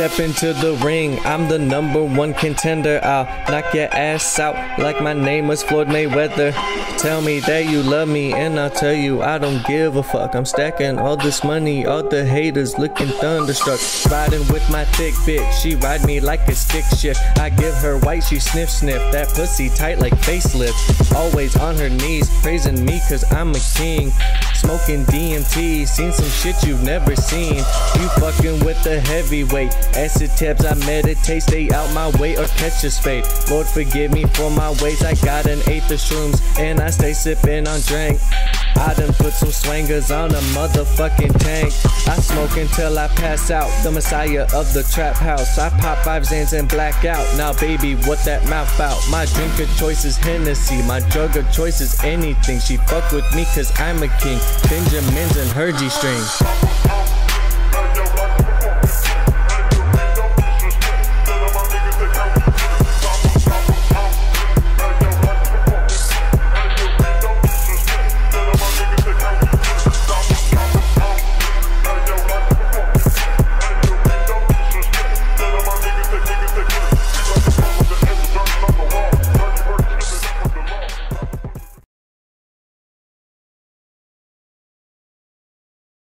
step into the ring, I'm the #1 contender. I'll knock your ass out like my name was Floyd Mayweather. Tell me that you love me and I'll tell you I don't give a fuck. I'm stacking all this money, all the haters looking thunderstruck. Riding with my thick bitch, she ride me like a stick shift. I give her white, she sniff sniff, that pussy tight like facelift. Always on her knees, praising me cause I'm a king. Smoking DMT, seen some shit you've never seen. You fucking with the heavyweight, acid tabs, I meditate, stay out my way or catch a spade. Lord forgive me for my ways, I got an eighth of shrooms and I stay sipping on drink. I done put some swangers on a motherfucking tank. I smoke until I pass out, the messiah of the trap house. I pop 5 Xans and black out, now baby what that mouth out. My drink of choice is Hennessy, my drug of choice is anything. She fuck with me cause I'm a king, Benjamins and her G-string.